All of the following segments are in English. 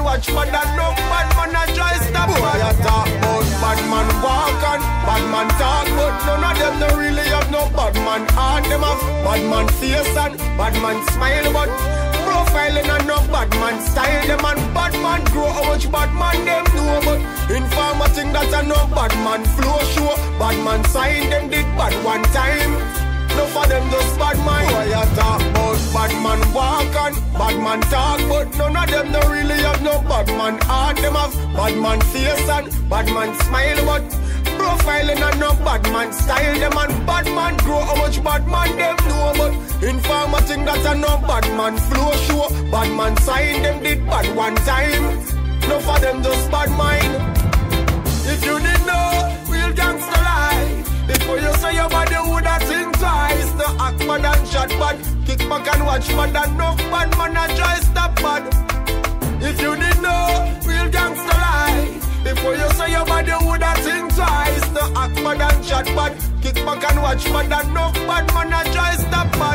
and watch, but that no bad man a try stop. Boy, you talk about bad man walk and bad man talk, but none of them don't really have no bad man heart. Them have bad man face and bad man smile, but profiling and no bad man style. Them and bad man grow, how much bad man them know, but informer think that a no bad man flow show. Bad man sign them did bad one time. No for them just bad mind. Boy, you talk about bad man walk and bad man talk, but none of them don't really have no bad man heart. Them have bad man face and bad man smile, but profiling and no bad man style. Them and bad man grow, how much bad man them know, but informer think that a no bad man flow show. Bad man sign them did bad one time. No for them just bad mind. If you didn't know, real gangster life, before you say your body woulda think twice. No act bad and shot bad, kick back and watch bad, and no bad man a try stop bad. If you didn't know, real gangster life, before you say your body woulda think twice. No act bad and shot bad, kick back and watch bad, and no bad man a try stop bad.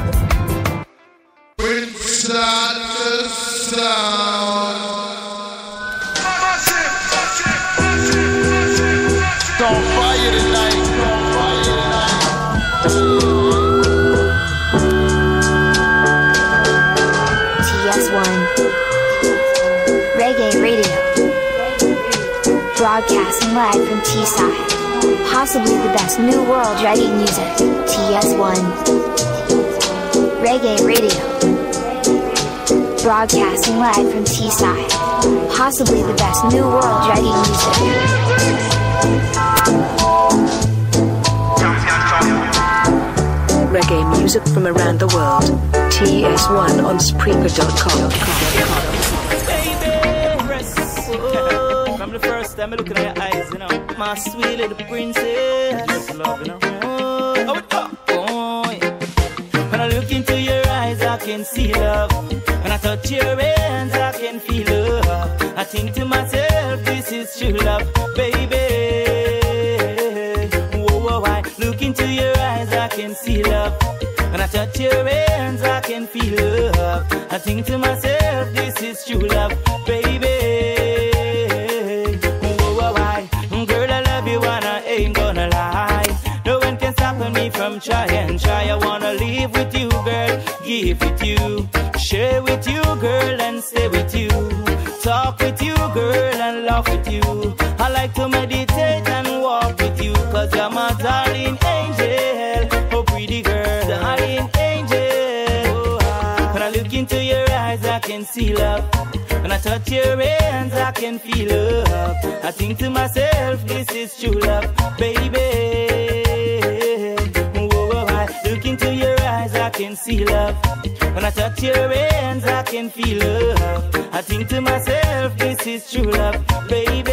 With that sound. Don't fire tonight. Don't fire tonight. TS1 Reggae Radio, broadcasting live from Teesside, possibly the best new world reggae music. TS1 Reggae Radio, broadcasting live from Teesside, possibly the best new world reggae music. Reggae music from around the world. TS1 on Spreaker.com. From the first time I look in your eyes, you know, my sweet little princess. Just love, you know. When I look into your eyes, I can see love. When I touch your hands, I can feel love. I think to myself, this is true love, baby. I look into your eyes, I can see love. When I touch your hands, I can feel love. I think to myself, this is true love, baby. Girl, I love you and I ain't gonna lie. No one can stop me from trying. I wanna live with you, girl, give with you, share with you, girl, and stay with you, talk with you, girl, and laugh with you. I like to meditate and walk with you, cause you're my darling angel, oh pretty girl, darling angel. When I look into your eyes, I can see love. When I touch your hands, I can feel love. I think to myself, this is true love, baby. I look into your eyes, I can see love. When I touch your hands, I can feel love. I think to myself, this is true love, baby.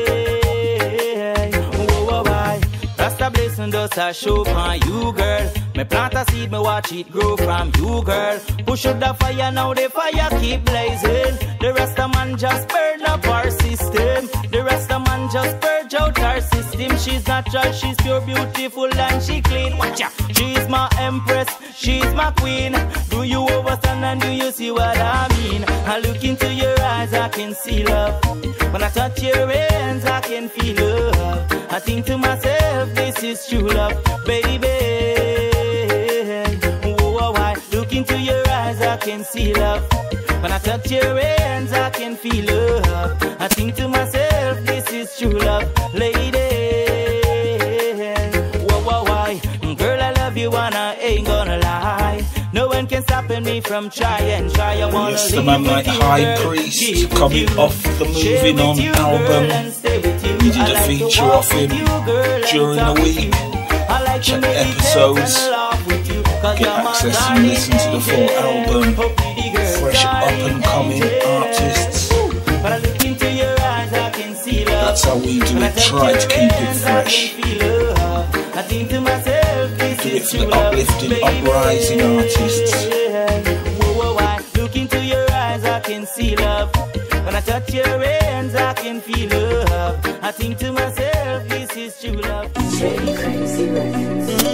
That's the blessing does I show from you, girl. Me plant a seed, me watch it grow from you, girl. Push up the fire, now the fire keep blazing. The rest of man just burn up our system. The rest of man just purge out our system. She's natural, she's pure, beautiful, and she clean. Watch out, she's my empress, she's my queen. Do you understand and do you see what I mean? I look into your eyes, I can see love. When I touch your hands, I can feel love. I think to myself, this is true love, baby. I look into your eyes, I can see love. When I touch your hands, I can feel love. I think to myself, this is true love, lady. Girl, I love you and I ain't gonna lie. No one can stop me from trying. I wanna yes, the man like High Priest coming off the Moving On album. We did a feature of him during the week. Check the episodes, get access and listen to the full album. Fresh up and coming artists. That's how we do it, try to keep it fresh. Do it for the uplifting, uprising artists. Look into your eyes, I can see love. When I touch your hands, I can feel love. I think to myself, this is true love. Crazy Records.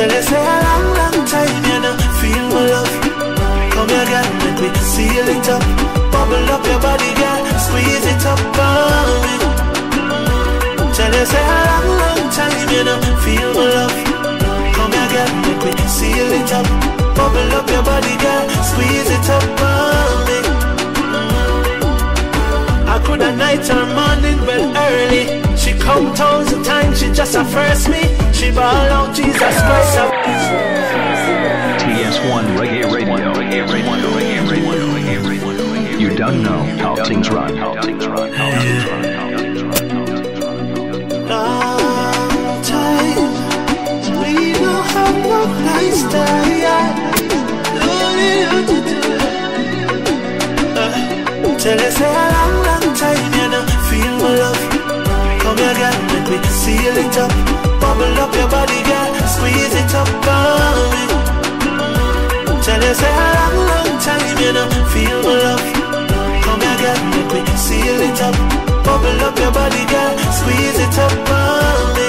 Tell you say a long, long time you know feel my love. Come here girl, let me seal it up. Bubble up your body girl, squeeze it up on me. Tell you say a long, long time you know feel my love. Come here girl, let me seal it up. Bubble up your body girl, squeeze it up on me. I could a night or morning, well early. She come tons of times, she just a first me. She ball out Jesus Christ. TS1 Reggae Radio. You don't know how things run. Long time, we don't have no lifestyle. Tell us a long, long time, you know, feel my love. Come here, girl, let me seal it up. Bubble up your body, girl, squeeze it up on me. Tell us a long, long time, you know, feel my love. Come here, girl, let me seal it up. Bubble up your body, girl, squeeze it up on me.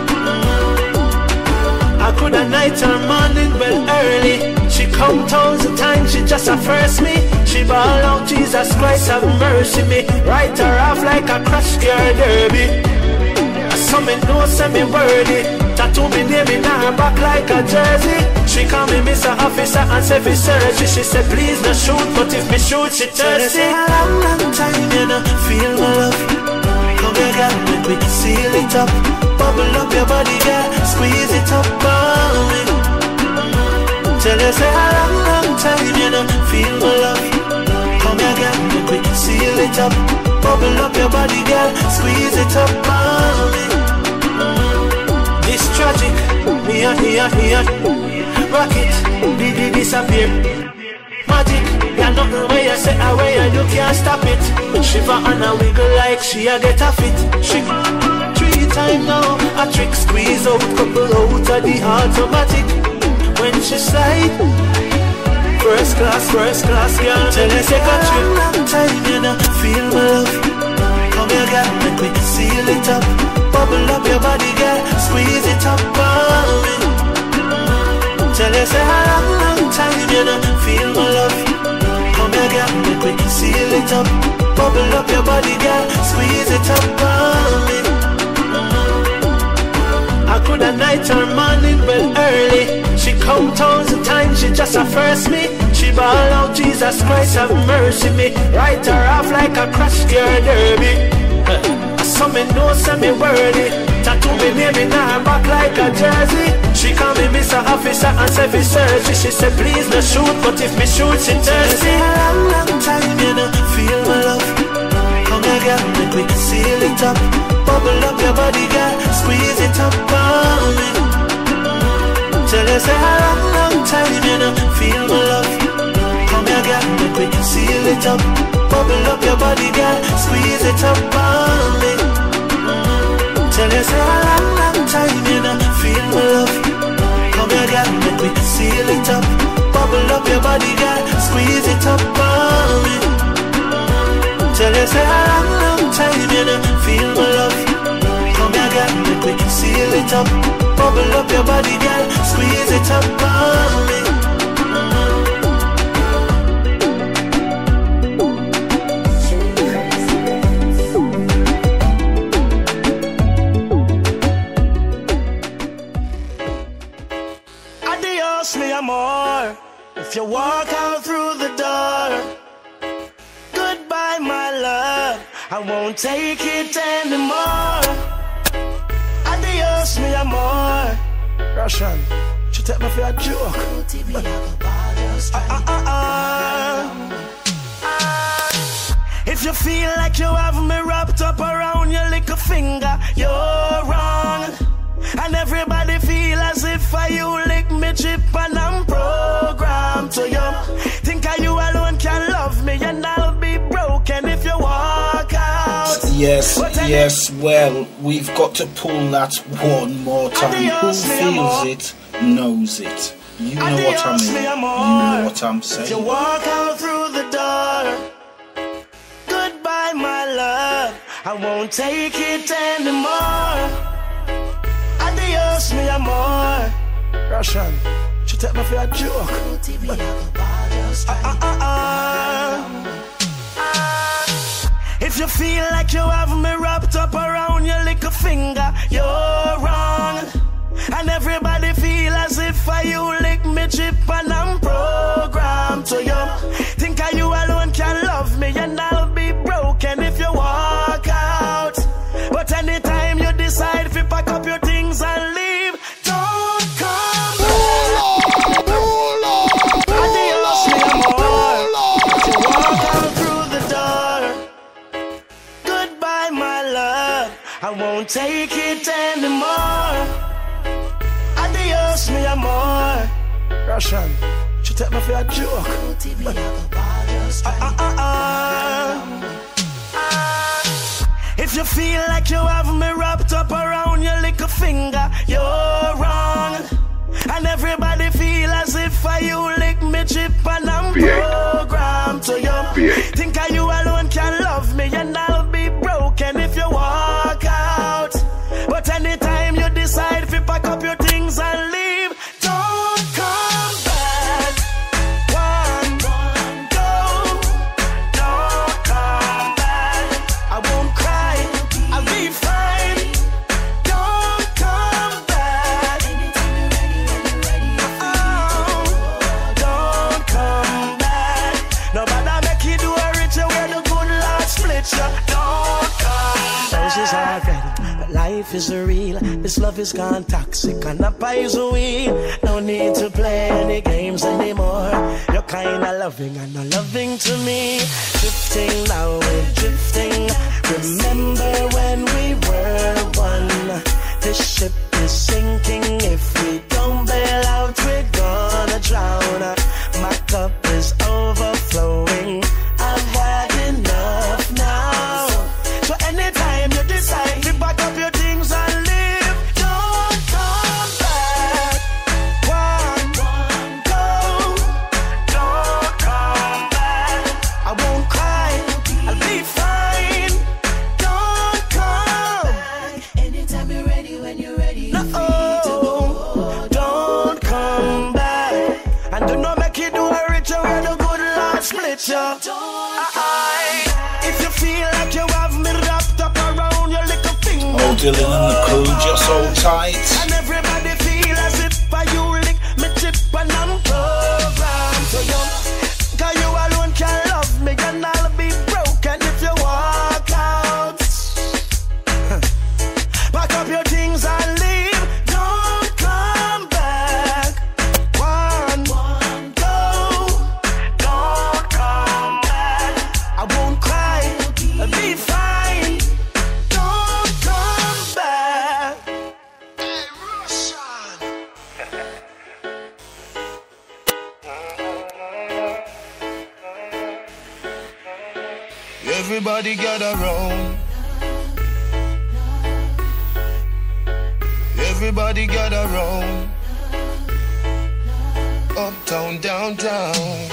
I could a night or morning, well early. She come tons of times, she just a first me. She ball out Jesus Christ have mercy me. Write her off like a crash car derby. Some me know say me worthy. Tattoo me name in her back like a jersey. She call me Mr. Officer and say fi search. She say please no shoot, but if me shoot she thirsty. A long, long time you know feel my love. Come here girl, let me seal it up. Bubble up your body girl, squeeze it up on me. Tell you say a long, long time you know feel my love. Come here girl, let me seal it up. Bubble up your body girl, squeeze it up on me. This tragic, here, rock it, did disappear. Magic, yeah nothing where you say away and you can't stop it. Shiver and a wiggle like she a get a fit. She 3 times now, a trick squeeze out, couple out of the automatic. When she slide, first class, girl. Tell me take a trip. Long time, you know, feel my love. Come here, girl, let me seal it up. Bubble up your body, girl, squeeze it up on me. Tell you say a long, long time, you know, feel my love. Come here, girl, let me seal it up. Bubble up your body, girl, squeeze it up on me. I could a night or morning, well early. She come tons of times, she just a first me. She ball out Jesus Christ have mercy me. Write her off like a crash car derby. Some me know say me worthy. Tattoo me name in her back like a jersey. She call me Mr. Officer and say fi search. She say please no shoot, but if me shoot she thirsty. A long, long time you know feel my love. Come here girl, let me seal it up. Bubble up your body girl, squeeze it up on me. Tell you say a long, long time you know feel my love. Come here girl, let me seal it up. Bubble up your body girl, squeeze it up on me. Tell you say a long, long time you know feel my love. Come here girl, let me seal it up. Bubble up your body girl, squeeze it up on me. Tell you say a long, long time you know feel my love. Come here girl, let me seal it up. Bubble up your body girl, squeeze it up on me. Adios mi amor, if you walk out through the door. Goodbye my love, I won't take it anymore. Adios mi amor. Russian, you take me for a joke. If you feel like you have me wrapped up around your little finger, you're wrong. And everybody feel as if you lick me chip and I'm programmed to you. Think you alone can love me and I'll be broken if you walk out. Yes, well, we've got to pull that one more time. Who feels it, knows it. You know what I mean. You know what I'm saying. If you walk out through the door, goodbye my love, I won't take it anymore. Adios mi amor. Russian, she take me for a joke. If you feel like you have me wrapped up around your little finger, you're wrong. And everybody feel as if you lick me chip and I'm programmed to you. Think you alone can love me and I'll be broken if you walk out. But anytime you decide to pack up your things and leave, don't come back. Adios, mi amor. You walk out through the door. Goodbye, my love. I won't take it anymore. Adios, mi amor. Russian, she take me for a joke. If you feel like you have me wrapped up around your little finger, you're wrong. And everybody feel as if you lick me chip and I'm programmed to you. Think you alone can love me and I'll be broken if you walk out. But anytime you decide to pack up your things and leave, don't come back. One, go. Don't come back. I won't cry. I'll be fine. Don't come back. Oh, don't come back. No matter make you do a ritual where the good Lord split you. Don't come back. Roses are red. Life is real, this love is gone toxic and a poison. No need to play any games anymore. You're kinda loving and not loving to me. Drifting now, we're drifting. Remember when we were one. This ship is sinking. If we don't bail out, we're gonna drown. My cup is overflowing. I've had enough now. So anytime you decide to pack up your things and leave, don't come back. One, go. Don't come back. I won't cry. I'll be fine. Don't come back. Anytime you're ready, when you're ready. No, don't come back. And do not make you do a ritual where the good Lord split you. If you feel like you have me wrapped up around your little finger, Old Dylan and the crew, just hold tight. and everybody feel as if you lick me chip and I'm programmed to you. Cause you alone can love me and I'll be broken if you walk out. Pack up your things and leave. Don't come back. One, go. Don't come back. I won't cry. I'll be fine. Don't come back. Hey, Russian. Everybody gather round. Everybody gather round. Uptown, downtown.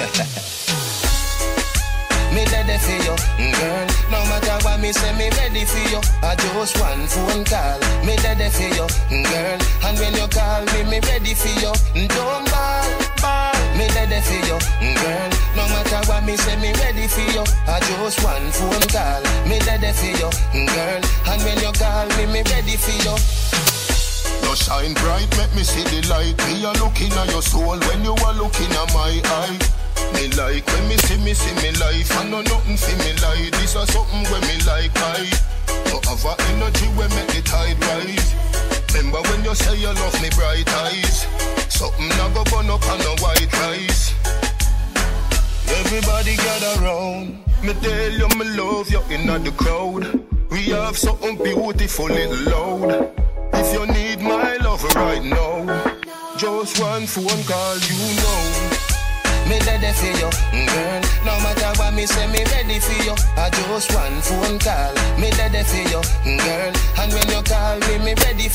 Me ready for you, girl. No matter what me say, me ready for you. I just one phone call. Me ready for you, girl. And when you call me, me ready for you. Don't ball. Me ready for you, girl. No matter what me say, me ready for you. I just one phone call. Me ready for you, girl. And when you call me, me ready for you. You shine bright, make me see the light. Me a looking at your soul when you are looking at my eye. Me like when me see me life. I know nothing for me like. This is something when me like I. You have a energy when make the tide rise. Remember when you say you love me bright eyes. Something I go burn up on a white rice. Everybody gather round. Me tell you me love you in the crowd. We have something beautiful little loud. If you need my love right now, just one phone call, you know. Me ready for you, girl. No matter what me say, me ready for you. I just one phone call. Me ready for you, girl. And when you call me, me ready for